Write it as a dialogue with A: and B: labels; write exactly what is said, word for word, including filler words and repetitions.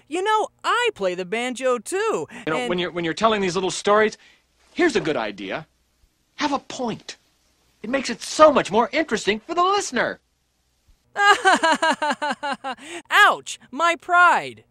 A: You know, I play the banjo too.
B: You know,
A: and...
B: when you're when you're telling these little stories, here's a good idea. Have a point. It makes it so much more interesting for the listener.
A: Ouch! My pride.